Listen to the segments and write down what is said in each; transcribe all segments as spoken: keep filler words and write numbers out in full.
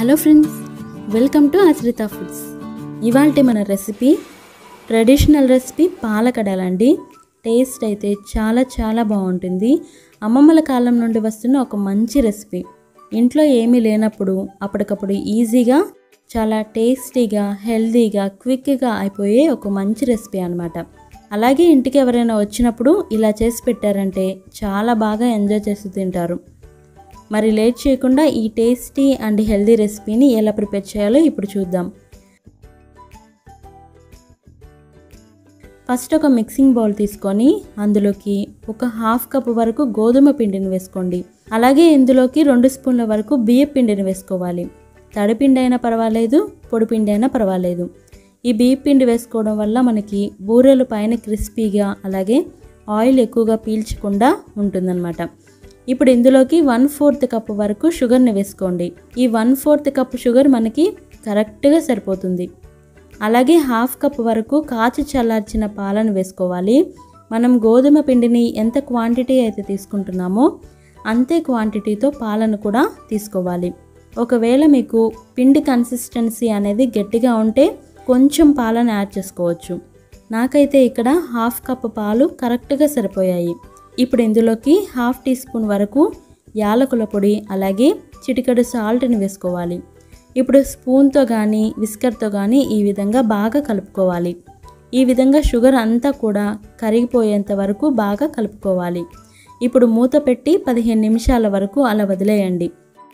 Hello friends, welcome to Ashritha foods. ఇవాల్టి మన recipe traditional recipe పాలకడలండి. టేస్ట్ అయితే చాలా చాలా బాగుంటుంది. అమ్మమ్మల కాలం నుండి వస్తున్న ఒక మంచి రెసిపీ. ఇంట్లో ఏమీ లేనప్పుడు అప్పటికప్పుడు ఈజీగా చాలా టేస్టీగా హెల్తీగా క్విక్గా అయిపోయే ఒక మంచి రెసిపీ అన్నమాట. అలాగే ఇంటికి ఎవరైనా వచ్చినప్పుడు ఇలా చేసి పెట్టారంటే చాలా బాగా ఎంజాయ్ చేసి తింటారు. మరి లేట్ చేయకుండా ఈ టేస్టీ అండ్ హెల్తీ రెసిపీని ఎలా ప్రిపేర్ చేయాలో ఇప్పుడు చూద్దాం. ఫస్ట్ ఒక మిక్సింగ్ బౌల్ తీసుకొని అందులోకి ఒక హాఫ్ కప్ వరకు గోధుమ పిండిని వేసుకోండి. అలాగే ఇందులోకి రెండు స్పూన్ల వరకు బియ్య పిండిని వేసుకోవాలి. తడిపిండి అయినా పర్వాలేదు, పొడిపిండి అయినా పర్వాలేదు. ఈ బియ్య పిండి వేసుకోవడం వల్ల మనకి బూరెలు పైన క్రిస్పీగా అలాగే ఆయిల్ ఎక్కువగా పీల్చకుండా ఉంటుందన్నమాట. ఇప్పుడు ఇందులోకి వన్ ఫోర్త్ కప్ వరకు షుగర్ని వేసుకోండి. ఈ వన్ ఫోర్త్ కప్ షుగర్ మనకి కరెక్ట్గా సరిపోతుంది. అలాగే హాఫ్ కప్ వరకు కాచి చల్లార్చిన పాలను వేసుకోవాలి. మనం గోధుమ పిండిని ఎంత క్వాంటిటీ అయితే తీసుకుంటున్నామో అంతే క్వాంటిటీతో పాలను కూడా తీసుకోవాలి. ఒకవేళ మీకు పిండి కన్సిస్టెన్సీ అనేది గట్టిగా ఉంటే కొంచెం పాలను యాడ్ చేసుకోవచ్చు. నాకైతే ఇక్కడ హాఫ్ కప్ పాలు కరెక్ట్గా సరిపోయాయి. ఇప్పుడు ఇందులోకి హాఫ్ టీ స్పూన్ వరకు యాలకుల పొడి అలాగే చిటికెడు సాల్ట్ని వేసుకోవాలి. ఇప్పుడు స్పూన్తో కానీ విస్కర్తో కానీ ఈ విధంగా బాగా కలుపుకోవాలి. ఈ విధంగా షుగర్ అంతా కూడా కరిగిపోయేంత వరకు బాగా కలుపుకోవాలి. ఇప్పుడు మూత పెట్టి పదిహేను నిమిషాల వరకు అలా వదిలేయండి.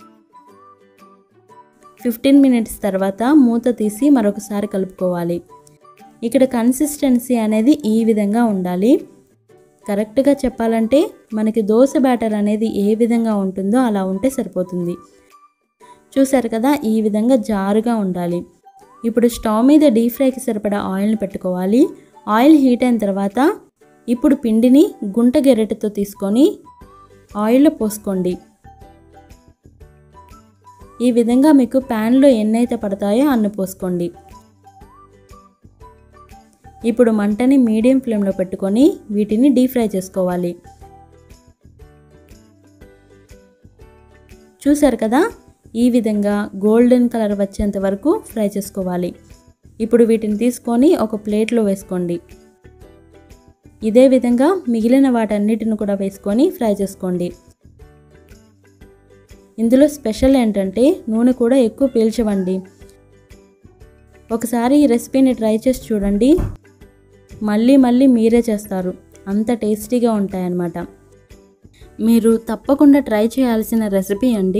ఫిఫ్టీన్ మినిట్స్ తర్వాత మూత తీసి మరొకసారి కలుపుకోవాలి. ఇక్కడ కన్సిస్టెన్సీ అనేది ఈ విధంగా ఉండాలి. కరెక్ట్గా చెప్పాలంటే మనకి దోశ బ్యాటర్ అనేది ఏ విధంగా ఉంటుందో అలా ఉంటే సరిపోతుంది. చూసారు కదా, ఈ విధంగా జారుగా ఉండాలి. ఇప్పుడు స్టవ్ మీద డీప్ ఫ్రైకి సరిపడా ఆయిల్ని పెట్టుకోవాలి. ఆయిల్ హీట్ అయిన తర్వాత ఇప్పుడు పిండిని గుంట గెరెటతో తీసుకొని ఆయిల్లో పోసుకోండి. ఈ విధంగా మీకు ప్యాన్లో ఎన్నైతే పడతాయో అన్ని పోసుకోండి. ఇప్పుడు మంటని మీడియం ఫ్లేమ్లో పెట్టుకొని వీటిని డీప్ ఫ్రై చేసుకోవాలి. చూసారు కదా, ఈ విధంగా గోల్డెన్ కలర్ వచ్చేంత వరకు ఫ్రై చేసుకోవాలి. ఇప్పుడు వీటిని తీసుకొని ఒక ప్లేట్లో వేసుకోండి. ఇదే విధంగా మిగిలిన వాటన్నిటిని కూడా వేసుకొని ఫ్రై చేసుకోండి. ఇందులో స్పెషల్ ఏంటంటే నూనె కూడా ఎక్కువ పీల్చవండి. ఒకసారి ఈ రెసిపీని ట్రై చేసి చూడండి, మళ్ళీ మళ్ళీ మీరే చేస్తారు. అంత టేస్టీగా ఉంటాయన్నమాట. మీరు తప్పకుండా ట్రై చేయాల్సిన రెసిపీ అండి.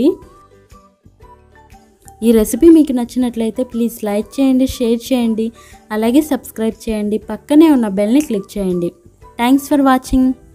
ఈ రెసిపీ మీకు నచ్చినట్లయితే ప్లీజ్ లైక్ చేయండి, షేర్ చేయండి, అలాగే సబ్స్క్రైబ్ చేయండి. పక్కనే ఉన్న బెల్ని క్లిక్ చేయండి. Thanks for watching.